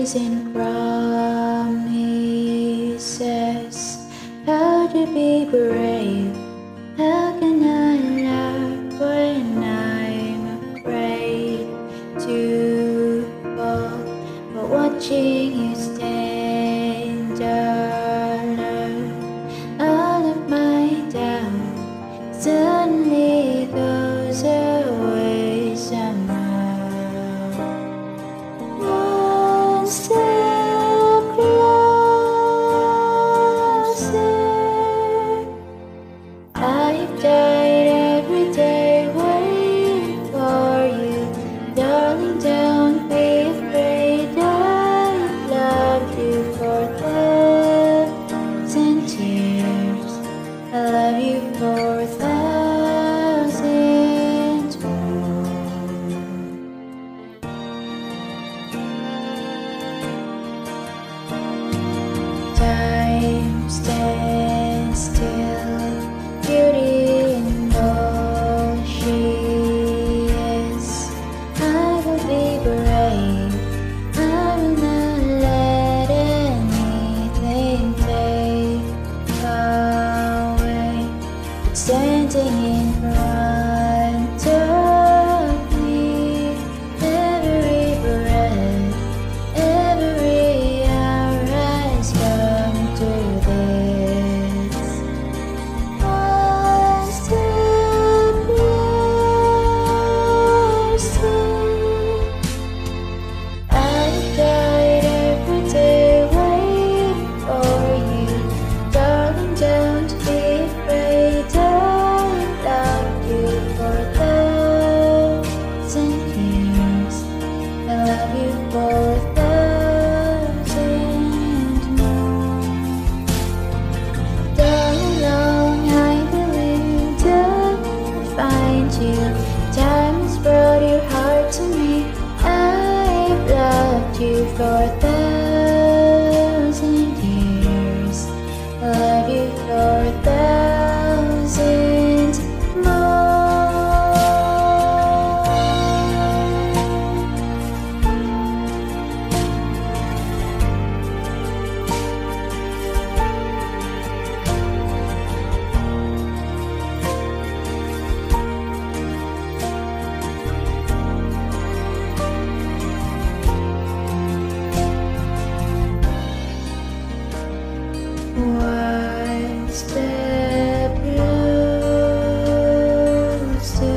years and promises. How to be brave? How can I love when I'm afraid to fall? But watching you stand alone, all of my doubt suddenly goes away somehow. One step closer. I've died every day waiting for you, darling. Don't be afraid. I've loved you for thousand years. I love you for thousands more. Time stands still, beauty in all she is. I will be brave. I will not let anything take away. Standing in front of me, every breath, every hour has come to this. One step closer. I died every day waiting for you, darling. Don't be afraid. I loved you for thousand years. I love you for thousand more. Darling, long I believed I would find you. Time has brought your heart to me. I've loved you for thousand years. I love you for thousand more. One step closer.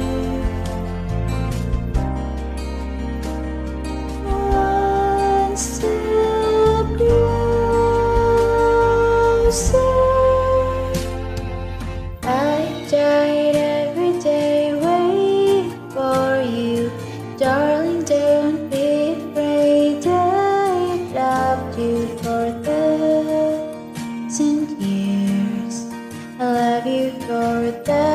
One step closer. I died every day waiting for you, darling. Don't be afraid. I've loved you for thousand years. I love you for thousand